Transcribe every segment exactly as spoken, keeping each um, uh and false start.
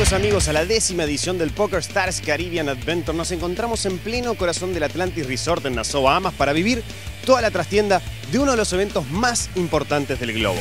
Bienvenidos amigos a la décima edición del PokerStars Caribbean Adventure. Nos encontramos en pleno corazón del Atlantis Resort en Nassau, Bahamas, para vivir toda la trastienda de uno de los eventos más importantes del globo.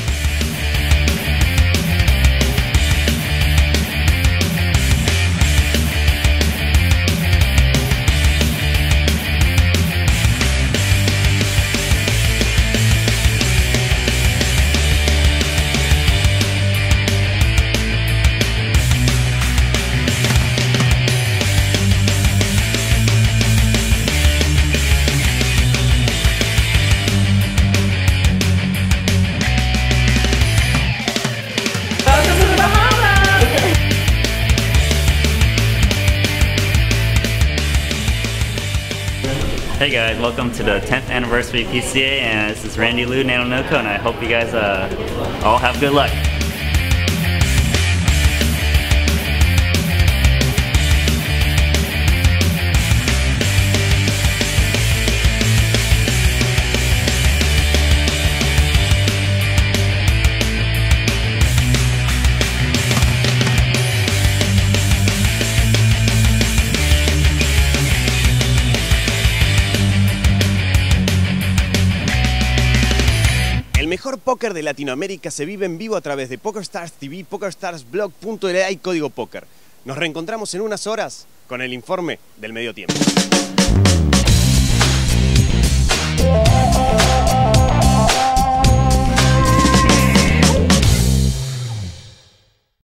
Hey guys, welcome to the tenth anniversary P C A, and this is Randy Liu, Nano Noko, and I hope you guys uh, all have good luck. El mejor póker de Latinoamérica se vive en vivo a través de PokerStars T V, PokerStarsBlog punto L A y Código Póker. Nos reencontramos en unas horas con el informe del medio tiempo.